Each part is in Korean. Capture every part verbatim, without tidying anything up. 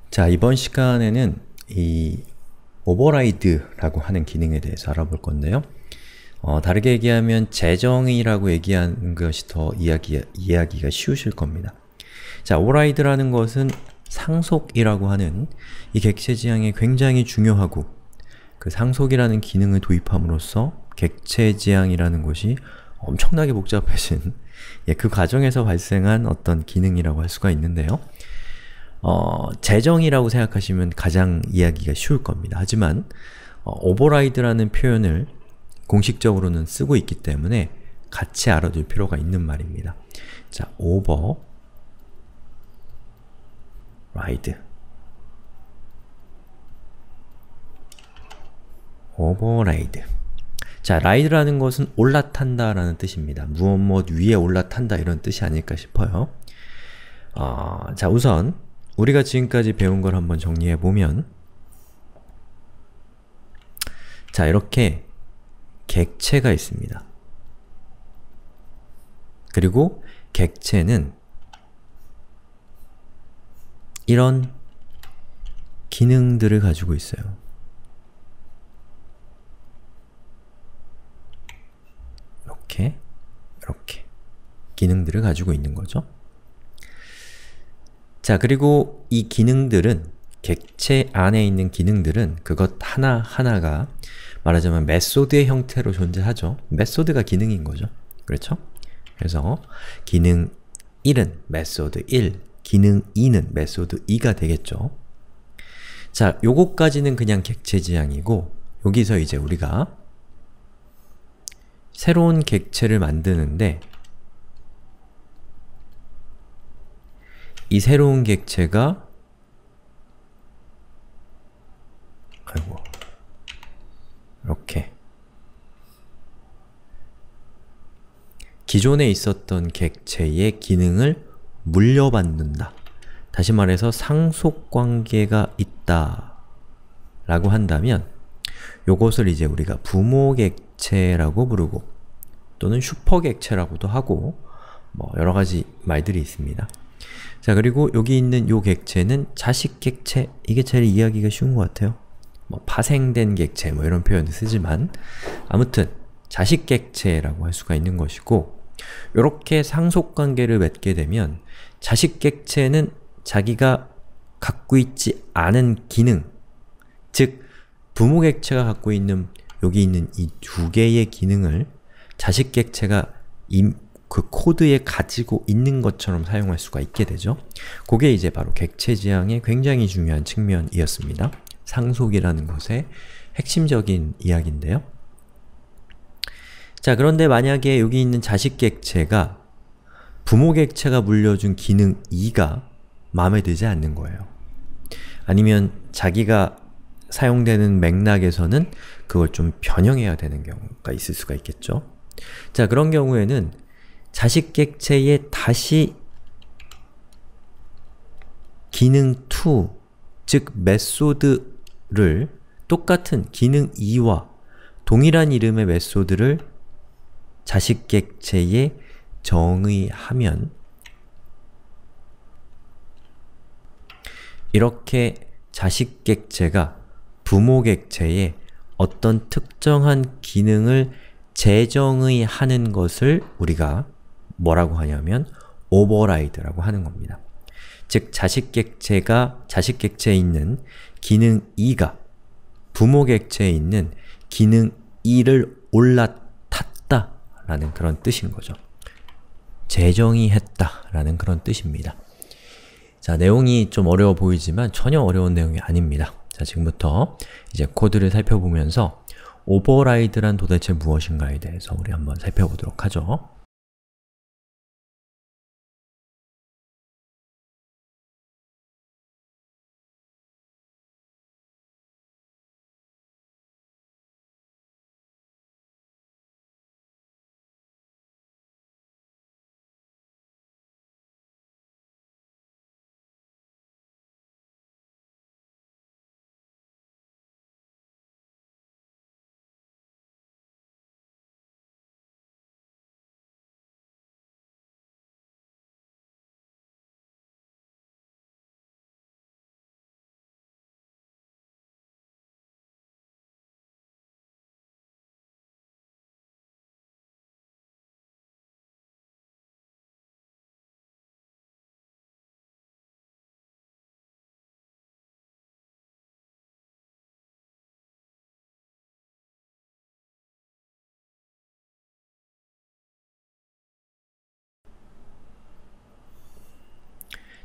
자, 이번 시간에는 이 오버라이드라고 하는 기능에 대해서 알아볼 건데요. 어, 다르게 얘기하면 재정의라고 얘기하는 것이 더 이야기, 이해하기가 쉬우실 겁니다. 자, 오버라이드라는 것은 상속이라고 하는 이 객체 지향에 굉장히 중요하고 그 상속이라는 기능을 도입함으로써 객체 지향이라는 것이 엄청나게 복잡해진 예, 그 과정에서 발생한 어떤 기능이라고 할 수가 있는데요. 어, 재정이라고 생각하시면 가장 이해하기가 쉬울 겁니다. 하지만 어, 오버라이드라는 표현을 공식적으로는 쓰고 있기 때문에 같이 알아둘 필요가 있는 말입니다. 자, 오버라이드 오버라이드 자, 라이드라는 것은 올라탄다 라는 뜻입니다. 무엇 무엇 위에 올라탄다 이런 뜻이 아닐까 싶어요. 어, 자, 우선 우리가 지금까지 배운 걸 한번 정리해보면 자, 이렇게 객체가 있습니다. 그리고 객체는 이런 기능들을 가지고 있어요. 이렇게, 이렇게 기능들을 가지고 있는 거죠. 자, 그리고 이 기능들은, 객체 안에 있는 기능들은 그것 하나하나가 말하자면 메소드의 형태로 존재하죠. 메소드가 기능인 거죠. 그렇죠? 그래서 기능 일은 메소드 일, 기능 이는 메소드 이가 되겠죠. 자, 요거까지는 그냥 객체 지향이고 여기서 이제 우리가 새로운 객체를 만드는데 이 새로운 객체가 아이고 이렇게 기존에 있었던 객체의 기능을 물려받는다. 다시 말해서 상속관계가 있다 라고 한다면 요것을 이제 우리가 부모객체라고 부르고 또는 슈퍼객체라고도 하고 뭐 여러가지 말들이 있습니다. 자, 그리고 여기 있는 요 객체는 자식객체, 이게 제일 이해하기가 쉬운 것 같아요. 뭐 파생된 객체 뭐 이런 표현을 쓰지만 아무튼 자식객체라고 할 수가 있는 것이고 요렇게 상속관계를 맺게 되면 자식객체는 자기가 갖고 있지 않은 기능, 즉 부모객체가 갖고 있는 여기 있는 이 두 개의 기능을 자식객체가 임, 그 코드에 가지고 있는 것처럼 사용할 수가 있게 되죠. 그게 이제 바로 객체 지향의 굉장히 중요한 측면이었습니다. 상속이라는 것의 핵심적인 이야기인데요. 자, 그런데 만약에 여기 있는 자식객체가 부모객체가 물려준 기능 이가 마음에 들지 않는 거예요. 아니면 자기가 사용되는 맥락에서는 그걸 좀 변형해야 되는 경우가 있을 수가 있겠죠. 자, 그런 경우에는 자식객체에 다시 기능 이, 즉 메소드를 똑같은 기능 이와 동일한 이름의 메소드를 자식객체에 정의하면 이렇게 자식객체가 부모객체에 어떤 특정한 기능을 재정의하는 것을 우리가 뭐라고 하냐면 오버라이드라고 하는 겁니다. 즉, 자식객체가 자식객체에 있는 기능 이가 부모객체에 있는 기능 이를 올라탔다 라는 그런 뜻인 거죠. 재정의했다 라는 그런 뜻입니다. 자, 내용이 좀 어려워 보이지만 전혀 어려운 내용이 아닙니다. 자, 지금부터 이제 코드를 살펴보면서 오버라이드란 도대체 무엇인가에 대해서 우리 한번 살펴보도록 하죠.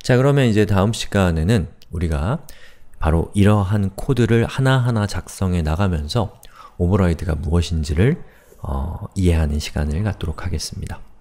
자, 그러면 이제 다음 시간에는 우리가 바로 이러한 코드를 하나하나 작성해 나가면서 오버라이드가 무엇인지를 어, 이해하는 시간을 갖도록 하겠습니다.